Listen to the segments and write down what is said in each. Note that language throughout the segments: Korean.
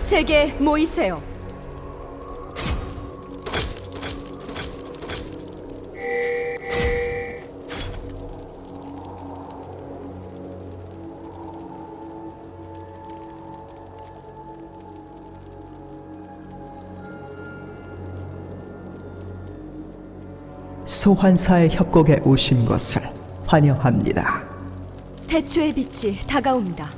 제게 모이세요. 소환사의 협곡에 오신 것을 환영합니다. 대초의 빛이 다가옵니다.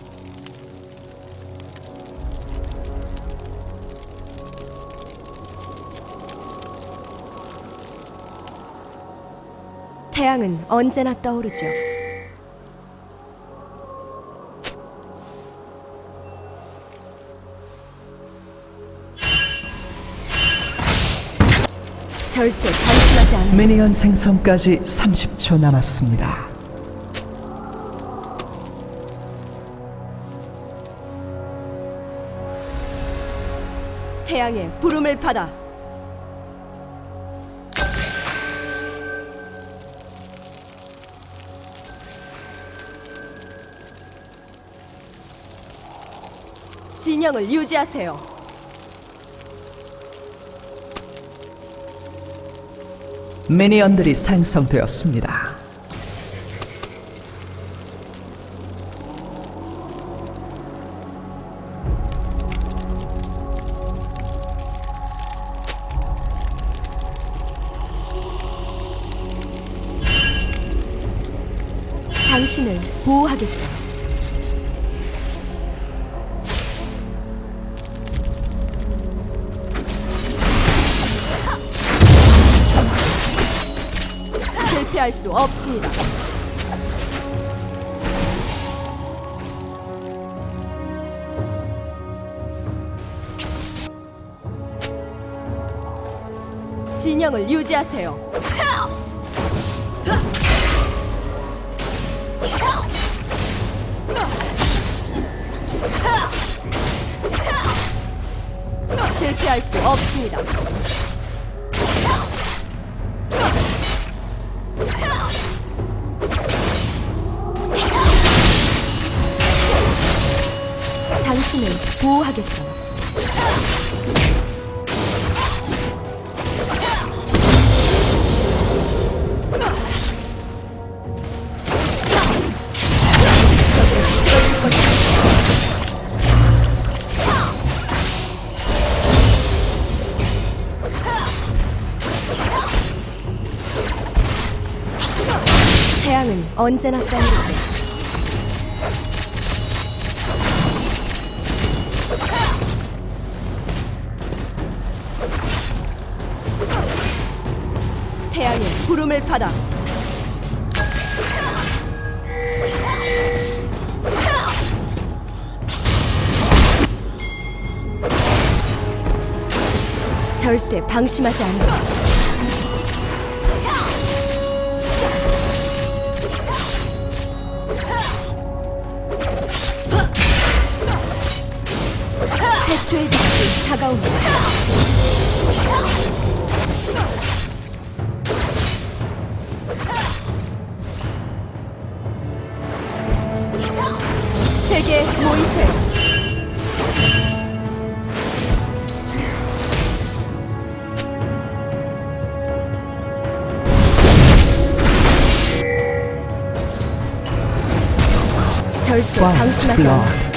태양은 언제나 떠오르죠. 절대 방심하지 않아. 미니언 생성까지 30초 남았습니다. 태양의 부름을 받아. 진영을 유지하세요. 미니언들이 생성되었습니다. 당신을 보호하겠어요. 실패할 수 없습니다. 진영을 유지하세요. 실패할 수 없습니다. 당신을 보호하겠어요. 태양은 언제나 떠오르죠. 태양의 부름을 받아. 절대 방심하지 않는다. 대초의 빛이 다가옵니다. 제게 모이세요. 절대 방심하지 않아.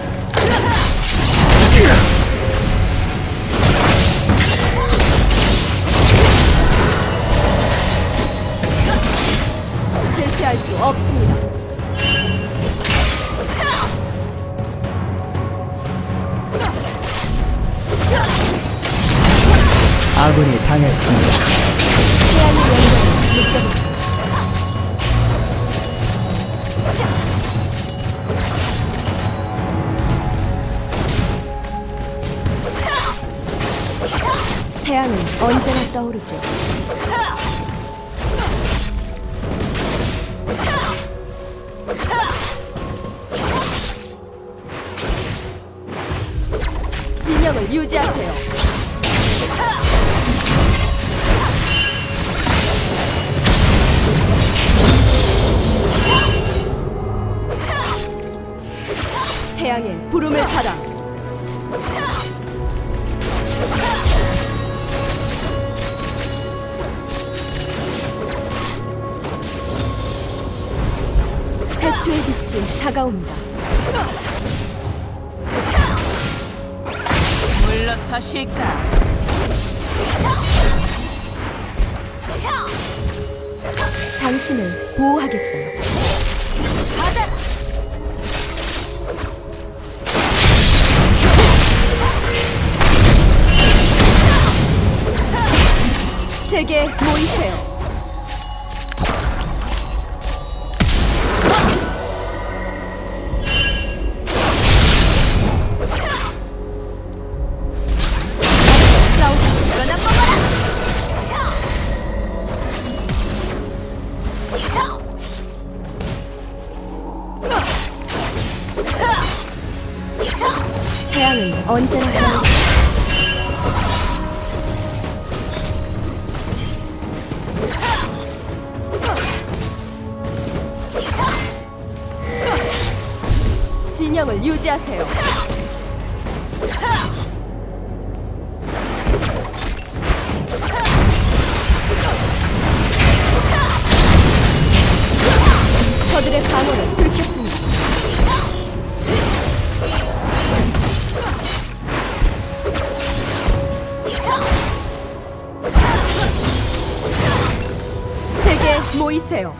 실패할 수 없습니다. 아군이 당했습니다. 태양의 영역을 느껴보세요. 태양은 언제나 떠오르죠. 진영을 유지하세요. 태양의 부름을 받아. 태초의 빛이 다가옵니다. 물러서실까? 당신을 보호하겠어요. 제게 모이세요. 태양은 언제나 떠오르. 진영을 유지하세요. 저들의 방어를 뚫겠습니다. 제게 모이세요.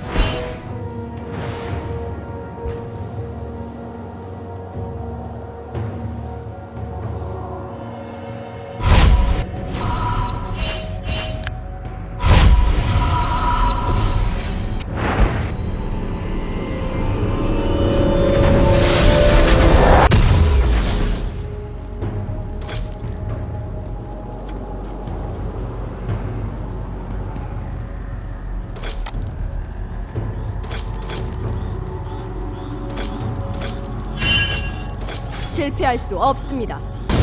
실패할 수 없습니다.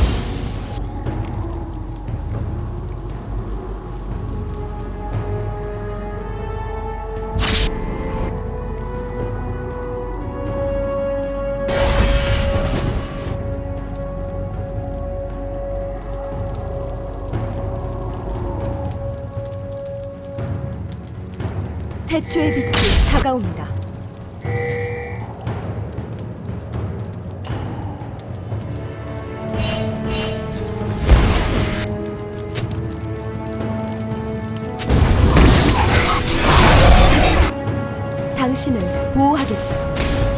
태초의 빛이 다가옵니다. 당신을 보호하겠어요.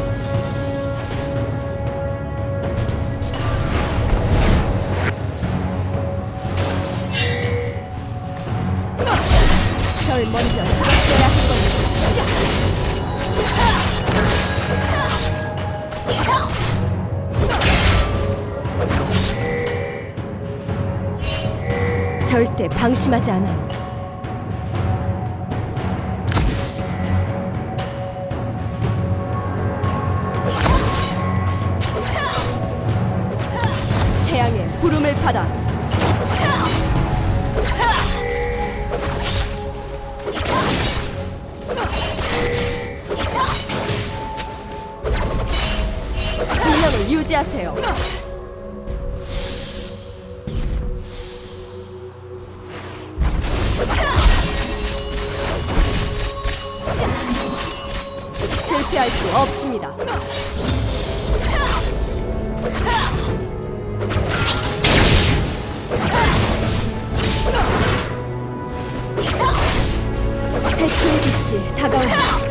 절 먼저 쓰러져야 할 겁니다. 절대 방심하지 않아요. 태양의 부름을 받아 진영을 유지하세요. 실패할 수 없습니다. 태초의 빛이 다가옵니다.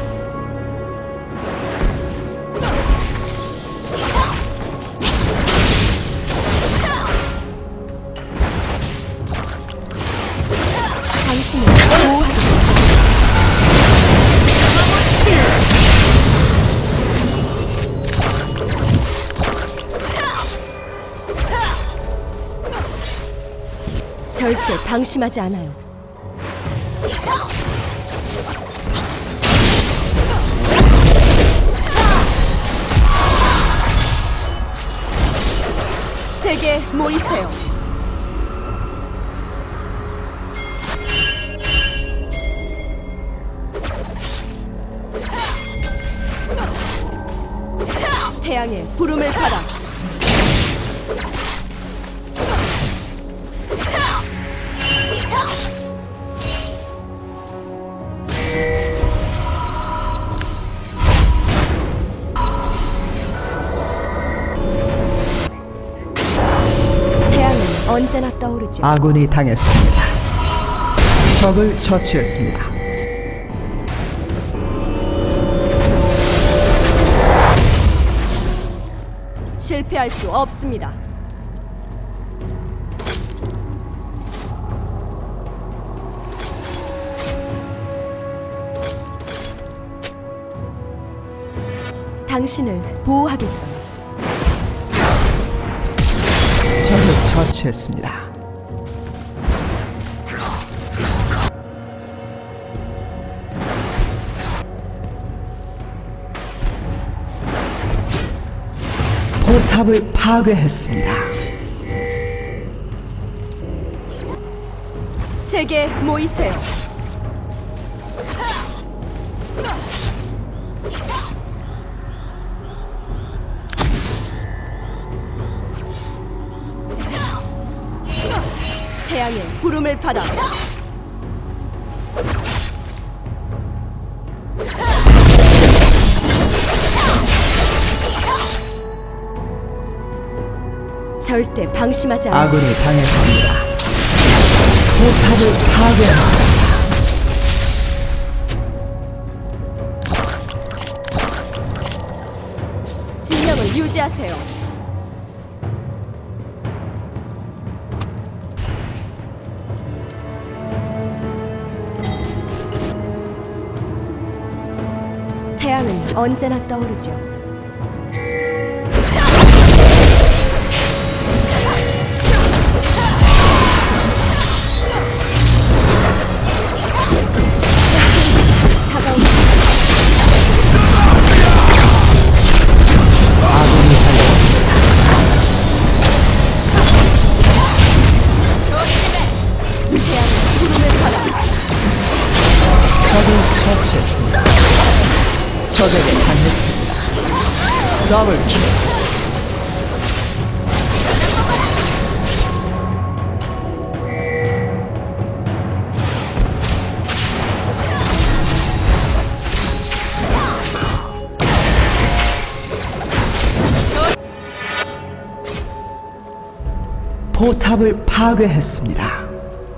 당신을 보호하겠습니다. 절대 방심하지 않아요. 제게 모이세요. 태양의 부름을 받아 떠오르죠. 아군이 당했습니다. 적을 처치했습니다. 실패할 수 없습니다. 당신을 보호하겠어요. 적을 처치했습니다. 포탑을 파괴했습니다. 제게 모이세요. 태양의 부름을 받아 절대 방심하지 않아. 아군이 당했습니다. 포탑을 파괴했습니다. 진영을 유지하세요. 태양은 언제나 떠오르죠. 다가옵니다. 아군이 당했습니다. 태양의 부름을 받아 적을 처치했습니다. 적에게 당했습니다. 더블킬. 포탑을 파괴했습니다.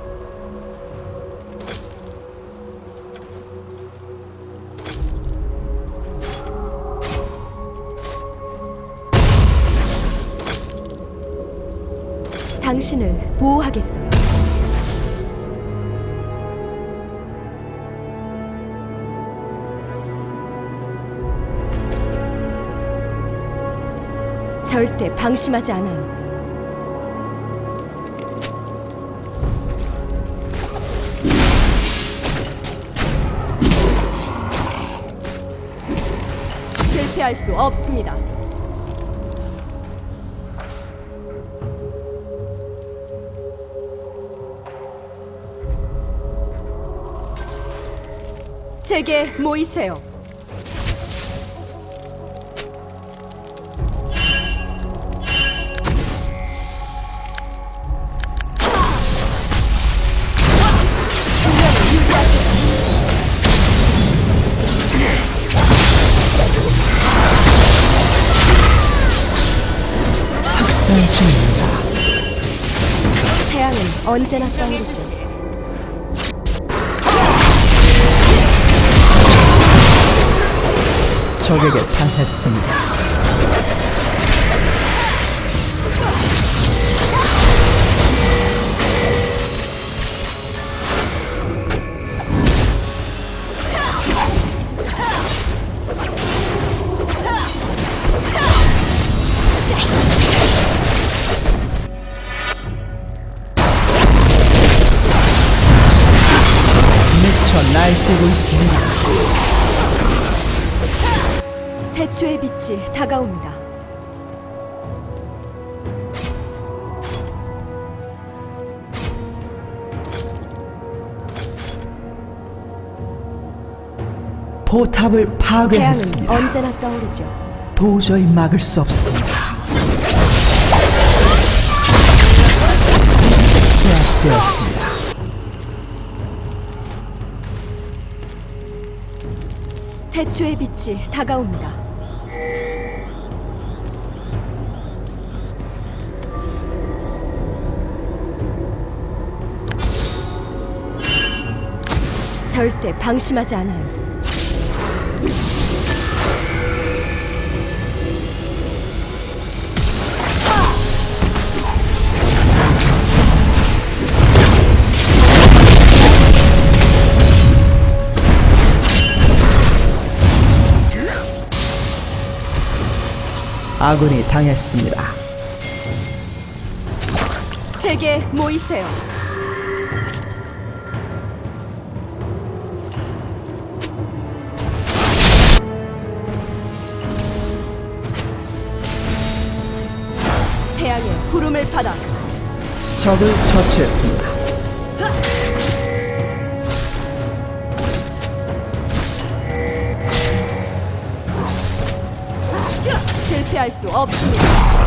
당신을 보호하겠어요. 절대 방심하지 않아요. 실패할 수 없습니다. 제게 모이세요. 진영을 유지하세요. 학살 중입니다. 태양은 언제나 떠오르죠. 적에게 당했습니다. 미쳐 날뛰고 있습니다. 태초의 빛이 다가옵니다. 포탑을 태양은 파괴했습니다. 언제나 떠오르죠. 도저히 막을 수 없습니다. 제압되었습니다. 태초의 빛이 다가옵니다. 절대 방심하지 않아요. 아군이 당했습니다. 제게 모이세요. 태양의 구름을 받아. 적을 처치했습니다. 실패할 수 없습니다.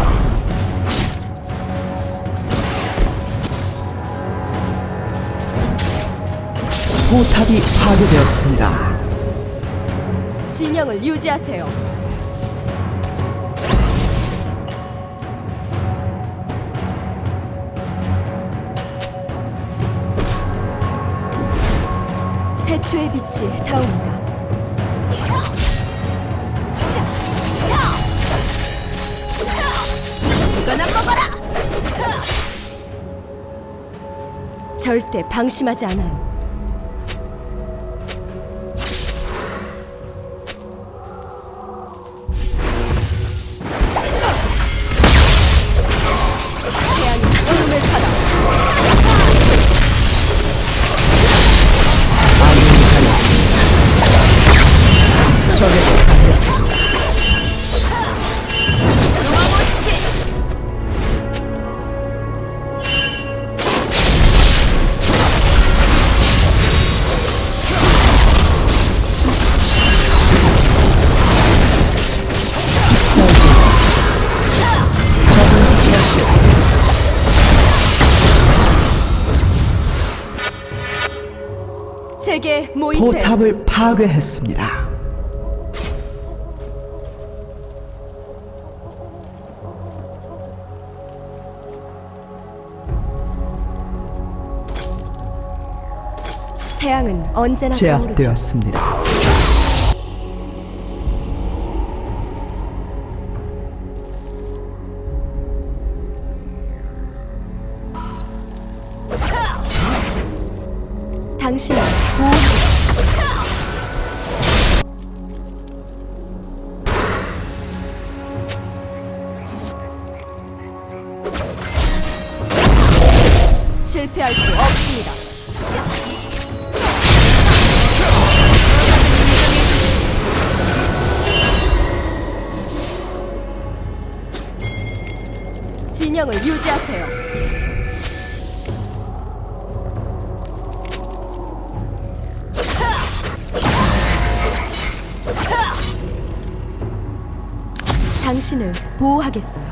포탑이 파괴되었습니다. 진영을 유지하세요. 태초의 빛이 타옵니다. 이거나 먹어라! 절대 방심하지 않아요. 태양의 구름을 받아. 아군이 당했습니다. 적에게 당했습니다. 제게 모이세요. 포탑을 파괴했습니다. 태양은 언제나 떠오르죠. 제압되었습니다. 당신은 보호. 실패할 수 없습니다. 진영을 유지하세요. 당신을 보호하겠어요.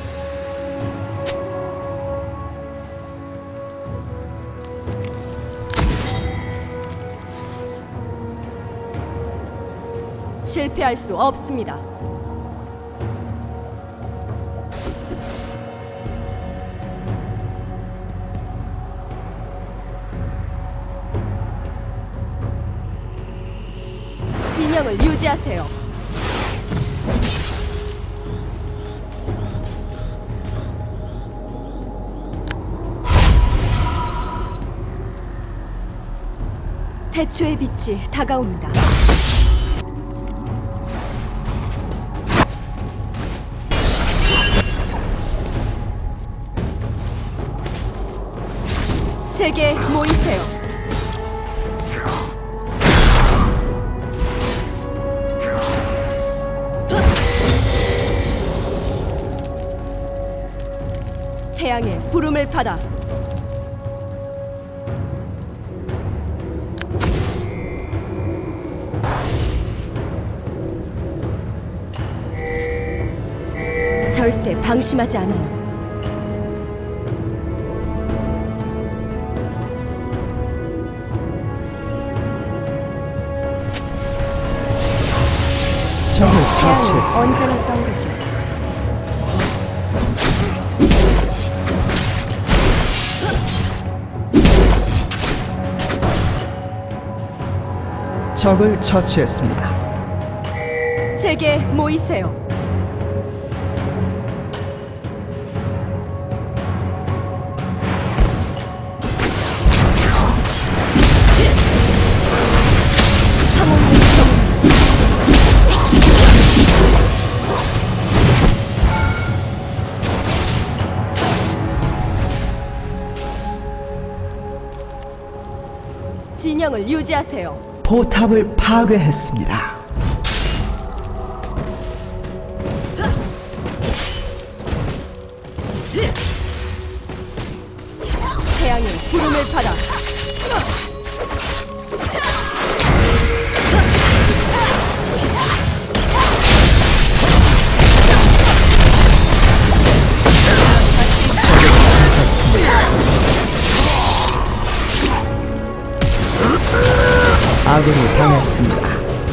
실패할 수 없습니다. 진영을 유지하세요. 태초의 빛이 다가옵니다. 제게 모이세요. 태양의 부름을 받아. 절대 방심하지 않아요. 적을 태양은 처치했습니다. 언제나 떠오르죠. 적을 처치했습니다. 제게 모이세요. 진영을 유지하세요. 포탑을 파괴했습니다. 태양의 부름을 받아 아군이 당했습니다.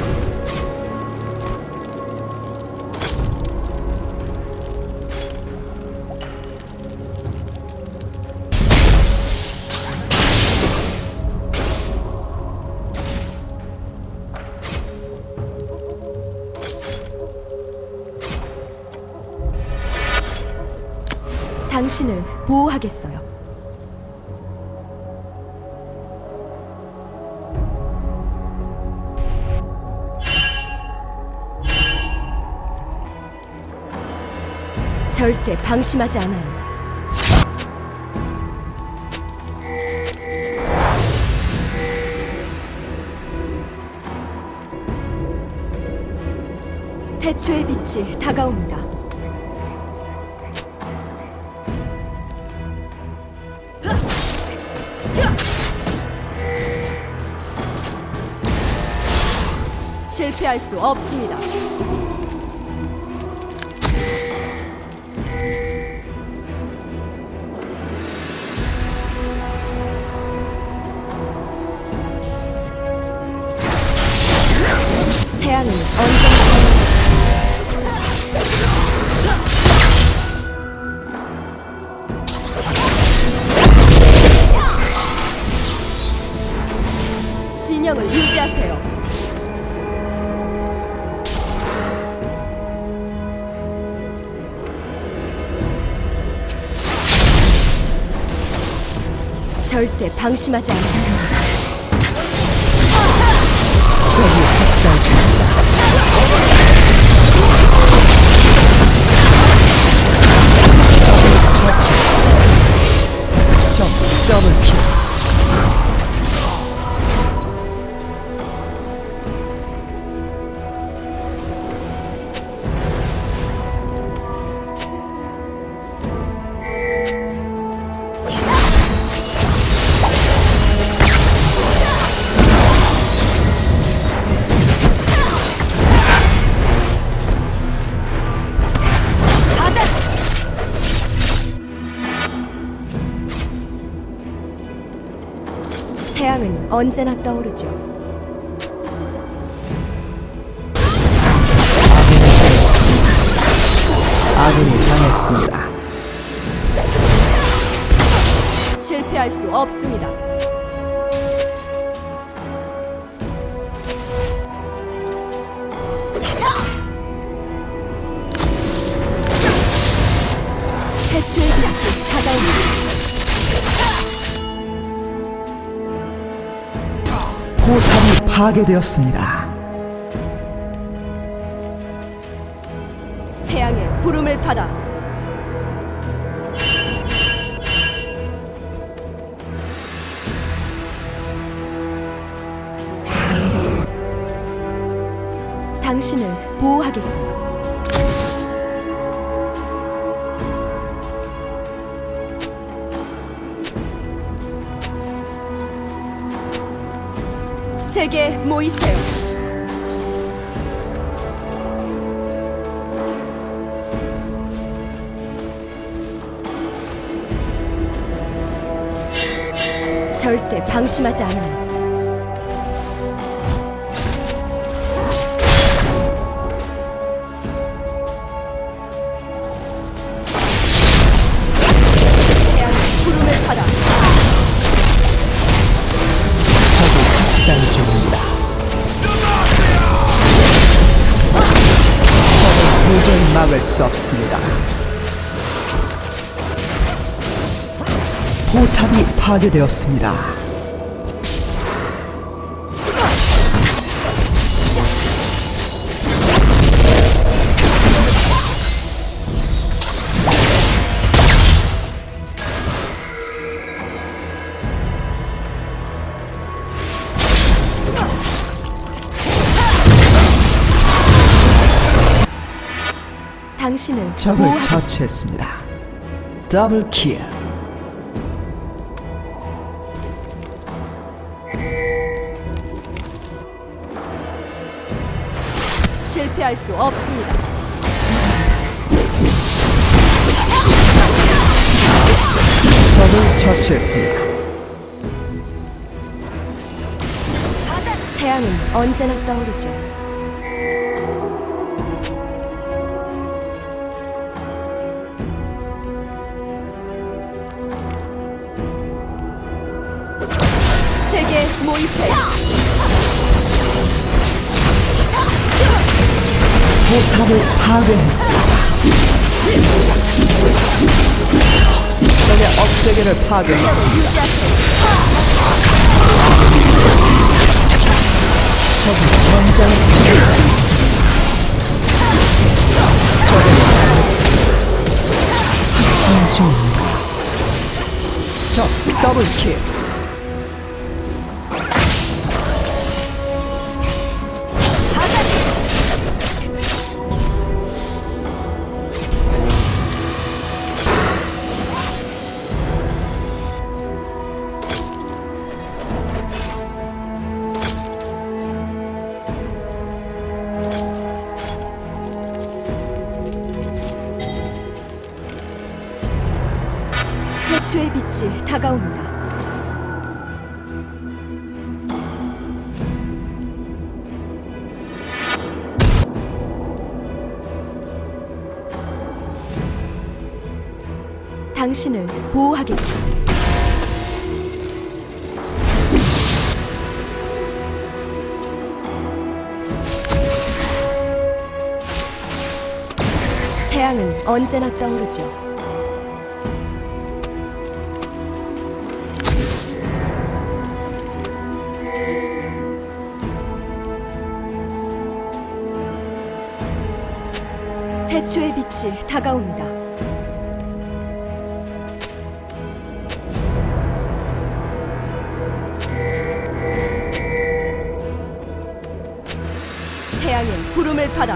당신을 보호하겠어요. 절대 방심하지 않아요. 태초의 빛이 다가옵니다. 실패할 수 없습니다. 태양은 언젠가 진영을 유지하세요. 절대 방심하지 않아요. 적이 학살 중입니다. 적 더블킬. 태양은 언제나 떠오르죠. 아군이 당했습니다. 실패할 수 없습니다. 태초의 빛이 다가옵니다. 포탑이 파괴되었습니다. 태양의 부름을 받아 당신을 보호하겠어요. 제게 모이세요. 절대 방심하지 않아요. 태양의 부름을 받아 적이 학살 중입니다. 막을 수 없습니다. 포탑이 파괴되었습니다. 당신을 적을 보호하겠습니다. 처치했습니다. 더블 킬. 실패할 수 없습니다. 적을 처치했습니다. 태양은 언제나 떠오르죠. 제게 모이세요. 포탑을 파괴했습니다. 적의 억제기를 파괴했습니다. 유지하세요. 적이 전장을 치고 적을 당했습니다. 학살 중입니다. 적 더블킬. 태초의 빛이 다가옵니다. 당신을 보호하겠습니다. 태양은 언제나 떠오르죠. 태초의 빛이 다가옵니다. 태양의 부름을 받아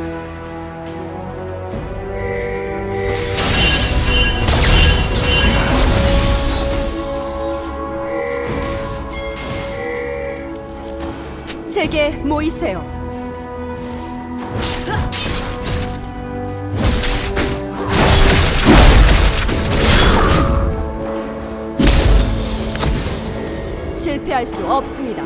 제게 모이세요. 실패할 수 없습니다.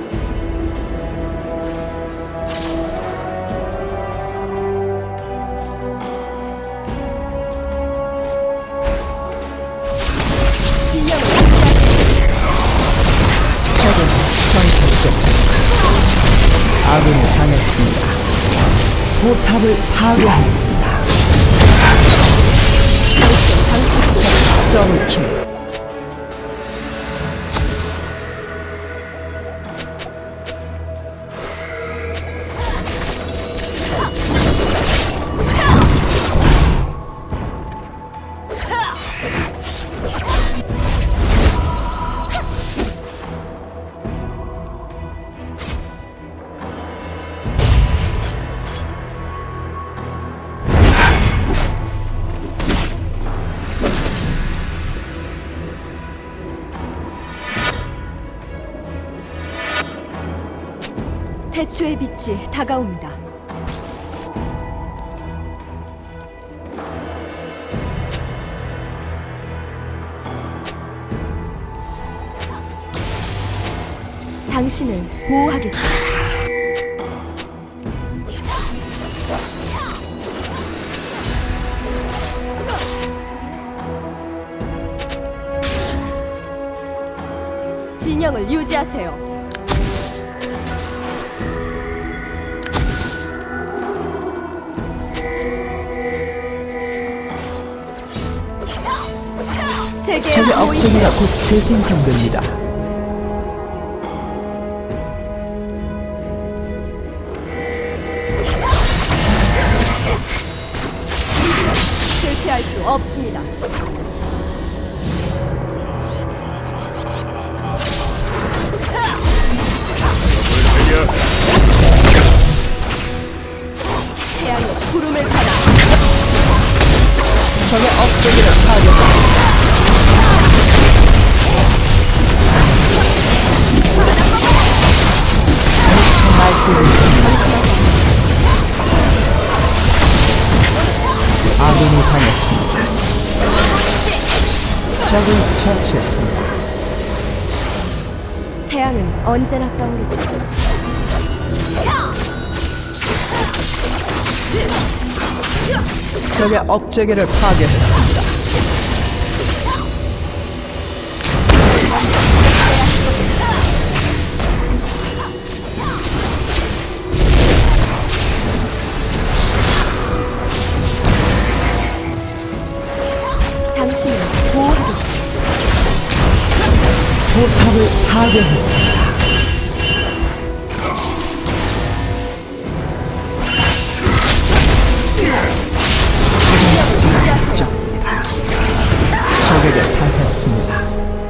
진영을 적은 전설 쪽 아군이 당했습니다. 포탑을 파괴했습니다. 적 더블킬. 태초의 빛이 다가옵니다. 당신을 보호하겠습니다. 진영을 유지하세요. 제게 적의 보이세요. 업적이가 곧 재생산됩니다. 실패할 수 없습니다. 태양의 구름을 받아 적의 업적이를 파괴했습니다. 날뛰고 있습니다. 아군이 당했습니다. 적을 처치했습니다. 태양은 언제나 떠오르죠. 적의 업적이를 파괴했습니다. 당신을 보호하겠습니다. 포탑을 파괴했습니다. 적입니다. 적에게 당했습니다.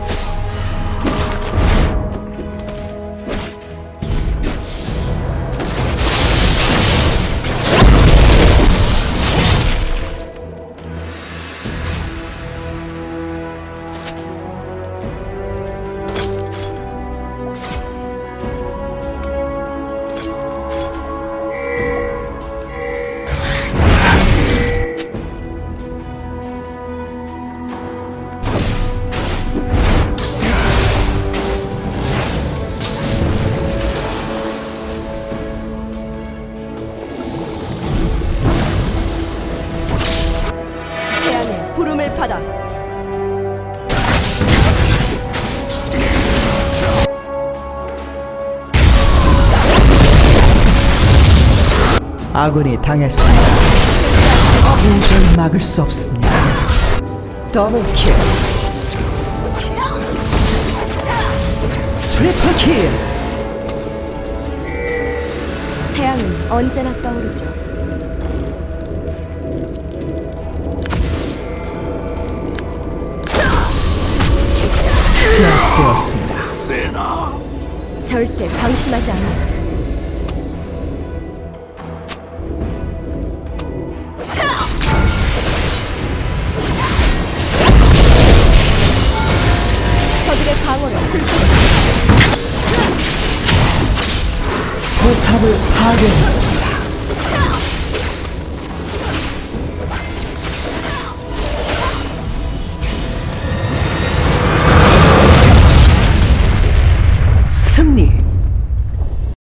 태양의 부름을 받아 아군이 당했습니다. 도저히 막을 수 없습니다. 더블킬, 트리플킬. 태양은 언제나 떠오르죠. 제압되었습니다. 절대 방심하지 않아요. 적들의 방어를 훑어주고 포탑을 파괴했습니다.